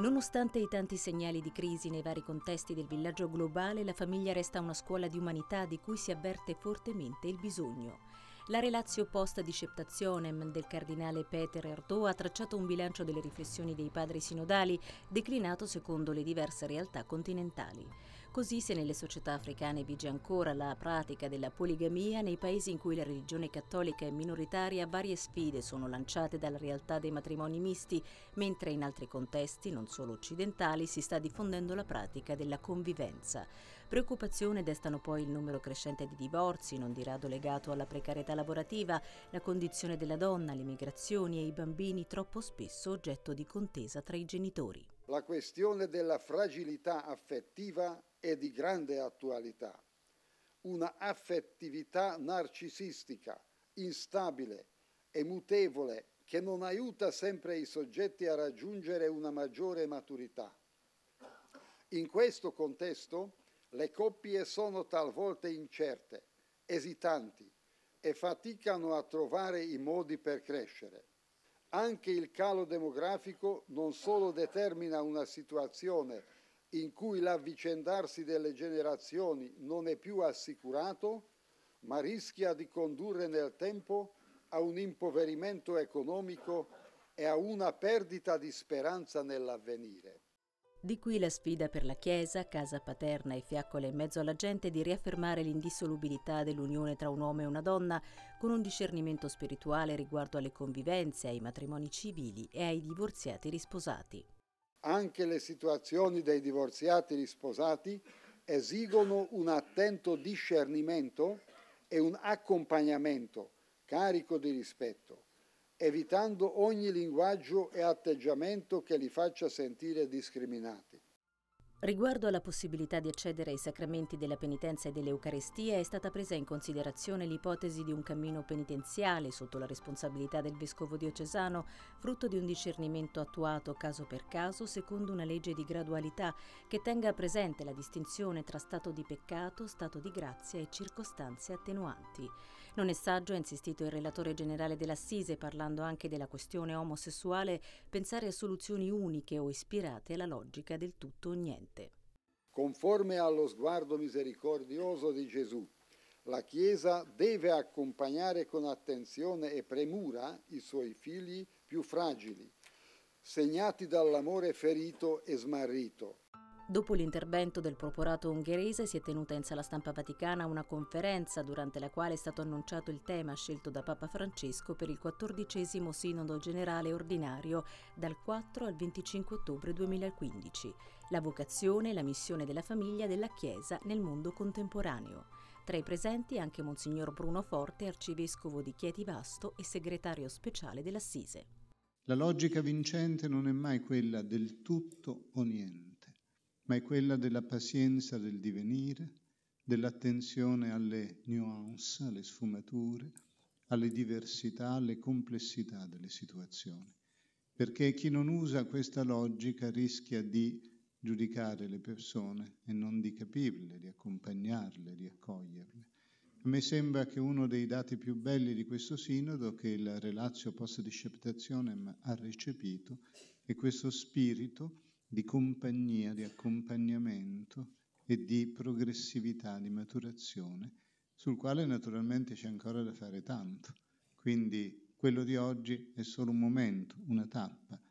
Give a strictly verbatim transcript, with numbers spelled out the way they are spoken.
Nonostante i tanti segnali di crisi nei vari contesti del villaggio globale, la famiglia resta una scuola di umanità di cui si avverte fortemente il bisogno. La Relatio Post Disceptationem del cardinale Peter Erdo ha tracciato un bilancio delle riflessioni dei padri sinodali, declinato secondo le diverse realtà continentali. Così, se nelle società africane vige ancora la pratica della poligamia, nei paesi in cui la religione cattolica è minoritaria varie sfide sono lanciate dalla realtà dei matrimoni misti, mentre in altri contesti, non solo occidentali, si sta diffondendo la pratica della convivenza. Preoccupazione destano poi il numero crescente di divorzi, non di rado legato alla precarietà lavorativa, la condizione della donna, le migrazioni e i bambini troppo spesso oggetto di contesa tra i genitori. La questione della fragilità affettiva è di grande attualità. Una affettività narcisistica, instabile e mutevole che non aiuta sempre i soggetti a raggiungere una maggiore maturità. In questo contesto le coppie sono talvolta incerte, esitanti e faticano a trovare i modi per crescere. Anche il calo demografico non solo determina una situazione in cui l'avvicendarsi delle generazioni non è più assicurato, ma rischia di condurre nel tempo a un impoverimento economico e a una perdita di speranza nell'avvenire. Di qui la sfida per la Chiesa, casa paterna e fiaccola in mezzo alla gente, di riaffermare l'indissolubilità dell'unione tra un uomo e una donna, con un discernimento spirituale riguardo alle convivenze, ai matrimoni civili e ai divorziati risposati. Anche le situazioni dei divorziati risposati esigono un attento discernimento e un accompagnamento carico di rispetto, evitando ogni linguaggio e atteggiamento che li faccia sentire discriminati. Riguardo alla possibilità di accedere ai sacramenti della penitenza e dell'Eucaristia, è stata presa in considerazione l'ipotesi di un cammino penitenziale sotto la responsabilità del vescovo diocesano, frutto di un discernimento attuato caso per caso secondo una legge di gradualità che tenga presente la distinzione tra stato di peccato, stato di grazia e circostanze attenuanti. Non è saggio, ha insistito il relatore generale dell'Assise, parlando anche della questione omosessuale, pensare a soluzioni uniche o ispirate alla logica del tutto o niente. Conforme allo sguardo misericordioso di Gesù, la Chiesa deve accompagnare con attenzione e premura i suoi figli più fragili, segnati dall'amore ferito e smarrito. Dopo l'intervento del Proporato ungherese si è tenuta in Sala Stampa Vaticana una conferenza durante la quale è stato annunciato il tema scelto da Papa Francesco per il quattordicesimo Sinodo Generale Ordinario dal quattro al venticinque ottobre duemilaquindici, la vocazione e la missione della famiglia della Chiesa nel mondo contemporaneo. Tra i presenti anche Monsignor Bruno Forte, arcivescovo di Chieti Vasto e segretario speciale dell'Assise. La logica vincente non è mai quella del tutto o niente, ma è quella della pazienza del divenire, dell'attenzione alle nuance, alle sfumature, alle diversità, alle complessità delle situazioni. Perché chi non usa questa logica rischia di giudicare le persone e non di capirle, di accompagnarle, di accoglierle. A me sembra che uno dei dati più belli di questo sinodo, che il Relatio Post Disceptationem ha recepito, è questo spirito di compagnia, di accompagnamento e di progressività, di maturazione, sul quale naturalmente c'è ancora da fare tanto. Quindi quello di oggi è solo un momento, una tappa,